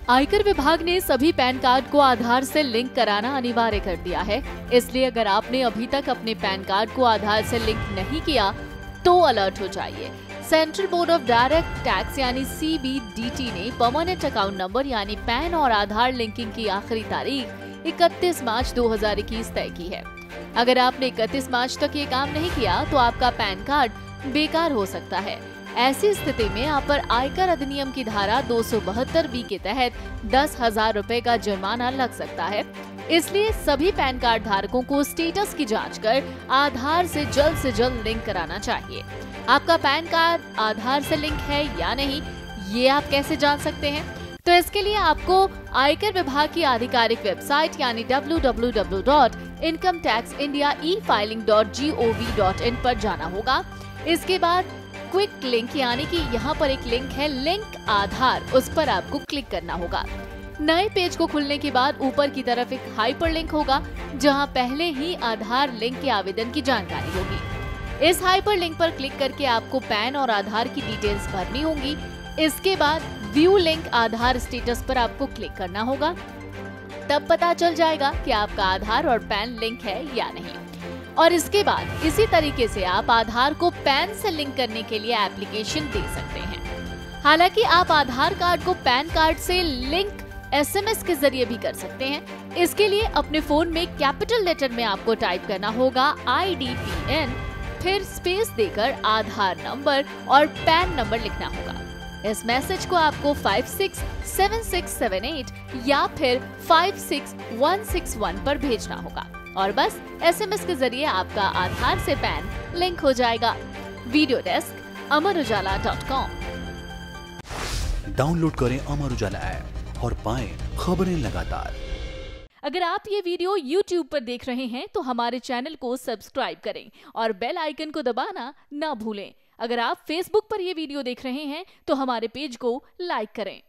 आयकर विभाग ने सभी पैन कार्ड को आधार से लिंक कराना अनिवार्य कर दिया है। इसलिए अगर आपने अभी तक अपने पैन कार्ड को आधार से लिंक नहीं किया तो अलर्ट हो जाइए। Central board of direct tax यानी CBDT ने परमानेंट अकाउंट नंबर यानी पैन और आधार लिंकिंग की आखिरी तारीख 31 मार्च 2021 तय की है। अगर आपने 31 मार्च तक ये काम नहीं किया तो आपका पैन कार्ड बेकार हो सकता है। ऐसी स्थिति में आप पर आयकर अधिनियम की धारा 272B के तहत 10,000 रुपए का जुर्माना लग सकता है। इसलिए सभी पैन कार्ड धारकों को स्टेटस की जांच कर आधार से जल्द लिंक कराना चाहिए। आपका पैन कार्ड आधार से लिंक है या नहीं, ये आप कैसे जान सकते हैं? तो इसके लिए आपको आयकर विभाग की आधिकारिक वेबसाइट यानी www.incometaxindiaefiling.gov.in पर जाना होगा। इसके बाद क्विक लिंक यानी कि यहाँ पर एक लिंक है लिंक आधार, उस पर आपको क्लिक करना होगा। नए पेज को खुलने के बाद ऊपर की तरफ एक हाइपर लिंक होगा जहाँ पहले ही आधार लिंक के आवेदन की जानकारी होगी। इस हाइपर लिंक पर क्लिक करके आपको पैन और आधार की डिटेल्स भरनी होंगी। इसके बाद व्यू लिंक आधार स्टेटस पर आपको क्लिक करना होगा। तब पता चल जाएगा कि आपका आधार और पैन लिंक है या नहीं। और इसके बाद इसी तरीके से आप आधार को पैन से लिंक करने के लिए एप्लीकेशन दे सकते हैं। हालांकि आप आधार कार्ड को पैन कार्ड से लिंक SMS के जरिए भी कर सकते हैं। इसके लिए अपने फोन में कैपिटल लेटर में आपको टाइप करना होगा IDPN, फिर स्पेस देकर आधार नंबर और पैन नंबर लिखना होगा। इस मैसेज को आपको 567678 या फिर 56161 पर भेजना होगा और बस SMS के जरिए आपका आधार से पैन लिंक हो जाएगा। Video desk amarujala.com। डाउनलोड करें अमर उजाला ऐप और पाएं खबरें लगातार। अगर आप ये वीडियो YouTube पर देख रहे हैं तो हमारे चैनल को सब्सक्राइब करें और बेल आइकन को दबाना ना भूलें। अगर आप Facebook पर ये वीडियो देख रहे हैं तो हमारे पेज को लाइक करें।